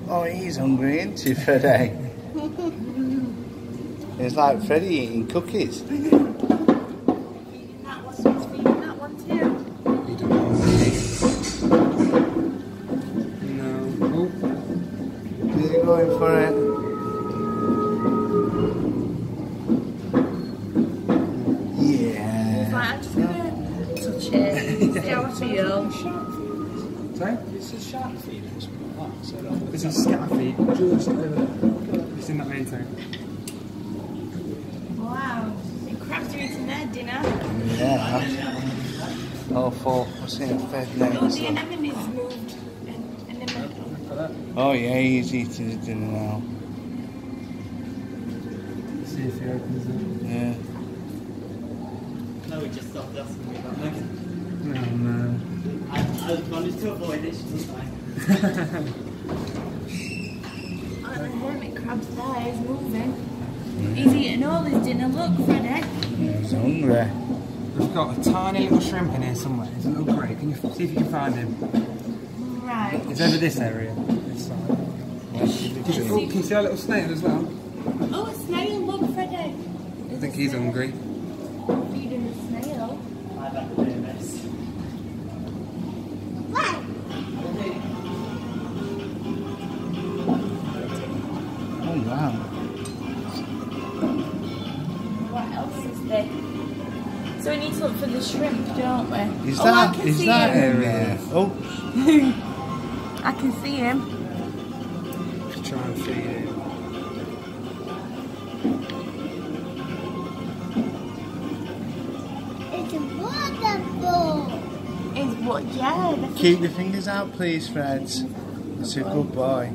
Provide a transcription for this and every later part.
Oh, he's hungry, isn't he, Freddie? It's like Freddie eating cookies. Feeding that one, feeding that one too. You don't know. No. Oh. Is he going for it? Yeah. He's like, I'm just gonna touch it, see how I feel. Sorry? It's a shark feed or something like that. So This is scatter feed. Just over there. It's in that main tank. Wow, the crabs are eating their dinner. Yeah. Oh, four. What's it? Fed Oh, next. the anemone's moved. Anemone. Oh, yeah, he's eating his dinner now. See if he opens it. Yeah. no, we just stopped asking me about that. No, no. I managed to avoid it. She was fine. Oh, the hermit crab's there, he's moving. He's eating all his dinner, look, Freddie. He's hungry. We've got a tiny little shrimp in here somewhere. It's a little grey. Can you see if you can find him? Right. It's over this area. This side. Can you see our little snail as well? Oh, a snail, look, Freddie. I think he's hungry. Feeding the snail. I've had a bit of this. Oh, wow. What else is there? So we need to look for the shrimp, don't we? Is I that, can is see that him. in there? Oh, I can see him. Just try and feed it. It's wonderful. It's what? Yeah. That's keep your fingers out, please, Fred. That's a good boy.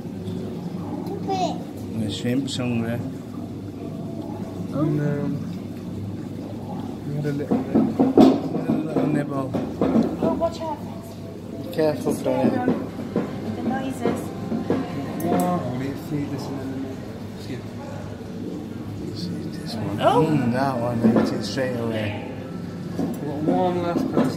And the shrimp's hungry. Oh no. We had a little bit. A little nibble. Oh, watch out. Be careful, Stay Fred. on the noises. I'll need to feed this in a minute. See this one. Oh. That one ate it straight away. We've got one last person.